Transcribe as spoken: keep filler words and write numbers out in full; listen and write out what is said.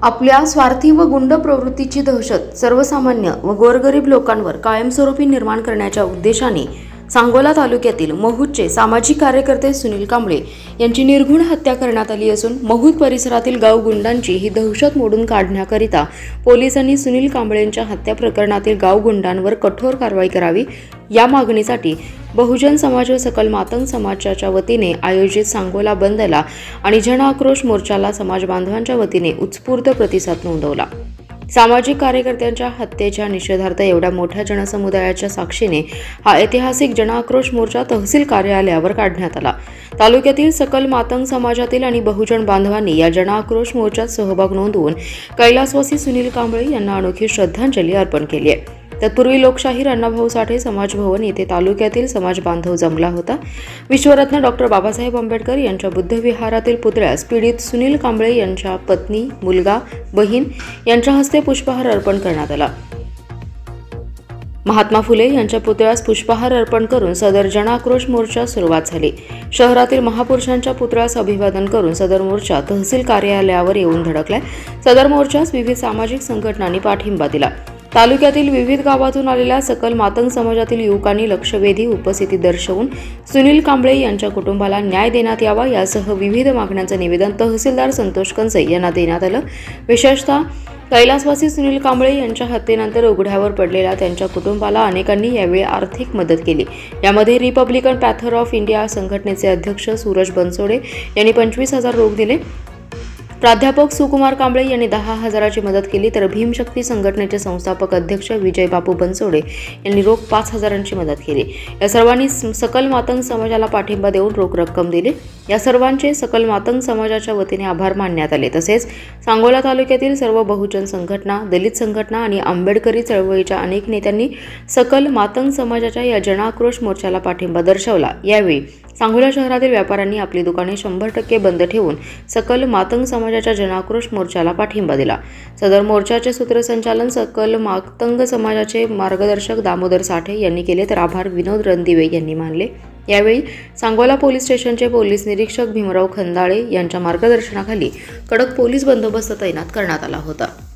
आपल्या स्वार्थी व गुंड प्रवृत्तीची दहशत सर्वसामान्य व गोरगरीब लोकांवर कायमस्वरूपी निर्माण करण्याच्या उद्देशाने सांगोला तालुक्यातील महूदचे सामाजिक कार्यकर्ते सुनील कांबळे यांची निर्घृण हत्या करण्यात आली असून महूद परिसरातील गाव गुंडांची ही दहशत मोडून काढण्याकरिता पोलिसांनी सुनील कांबळेंच्या हत्या प्रकरणातील गाव गुंडांवर कठोर कारवाई करावी या मागणीसाठी बहुजन समाज व सकल मातंग समाजाच्या वतीने आयोजित सांगोला बंदला आणि जन आक्रोश मोर्चाला समाज बांधवांच्या वतीने उत्स्फूर्त प्रतिसाद नोंदवला। सामाजिक कार्यकर्त्यांच्या हत्येच्या निषेधार्थ एवढ्या मोठ्या जनसमुदायाच्या साक्षीने हा ऐतिहासिक जन आक्रोश मोर्चा तहसील कार्यालयावर काढण्यात आला। तालुक्यातील सकल मातंग समाजातील आणि बहुजन बांधवांनी या जन आक्रोश मोर्चात सहभाग नोंदवून कैलासवासी सुनील कांबळे यांना अनोखी श्रद्धांजली अर्पण केली आहे। तत्पूर्वी लोकशाहीर अण्णाभाऊ साठे समाज भवन येथे तालुक्यातील समाज बांधव जमला होता। विश्वरत्न डॉक्टर बाबासाहेब आंबेडकर यांच्या बुद्ध विहारातील पुतळ्यास पीडित सुनील कांबळे यांच्या पत्नी, मुलगा, बहीण यांच्या हस्ते पुष्पहार अर्पण करण्यात आला। महात्मा फुले यांच्या पुतळ्यास पुष्पहार अर्पण करून सदर जन आक्रोश मोर्चा सुरुवात झाली। शहरातील महापुरुषांच्या पुतळ्यास अभिवादन करून सदर मोर्चा तहसील कार्यालयावर येऊन धडकलाय। सदर मोर्चास विविध सामाजिक संघटनांनी पाठिंबा दिला। तालुक्यातील विविध गावातून आलेल्या सकल मातंग समाजातील युवकांनी लक्षवेधी उपस्थिती दर्शवून सुनील कांबळे यांच्या कुटुंबाला न्याय देण्यात यावा यासह विविध मागण्यांचं निवेदन तहसीलदार संतोष कंसे यांना देण्यात आलं। विशेषतः कैलासवासी सुनील कांबळे यांच्या हत्येनंतर उघड्यावर पडलेल्या त्यांच्या कुटुंबाला अनेकांनी यावेळी आर्थिक मदत केली। यामध्ये रिपब्लिकन पॅथर ऑफ इंडिया संघटनेचे अध्यक्ष सूरज बनसोडे यांनी पंचवीस हजार रोख दिले। प्राध्यापक सुकुमार कांबळे यांनी दहा हजाराची मदत केली तर भीमशक्ती संघटनेचे संस्थापक अध्यक्ष विजय बापू बनसोडे यांनी रोख पाच हजारांची मदत केली। या सर्वांनी सकल मातंग समाजाला पाठिंबा देऊन रोख रक्कम दिली। या सर्वांचे सकल मातंग समाजाच्या वतीने आभार मानण्यात आले। तसेच सांगोला तालुक्यातील सर्व बहुजन संघटना, दलित संघटना आणि आंबेडकरी चळवळीच्या अनेक नेत्यांनी सकल मातंग समाजाच्या या जन आक्रोश मोर्चाला पाठिंबा दर्शवला। यावेळी सांगोला शहरातील व्यापाऱ्यांनी आपली दुकाने शंभर टक्के बंद ठेवून सकल मातंग समाजाच्या जन आक्रोश मोर्चाला पाठिंबा दिला। सदर मोर्चाचे सूत्रसंचालन सकल मातंग समाजाचे मार्गदर्शक दामोदर साठे यांनी केले तर आभार विनोद रणदिवे यांनी मानले। यावेळी सांगोला पोलीस स्टेशनचे पोलीस निरीक्षक भीमराव खंदाळे यांच्या मार्गदर्शनाखाली कडक पोलीस बंदोबस्त तैनात करण्यात आला होता।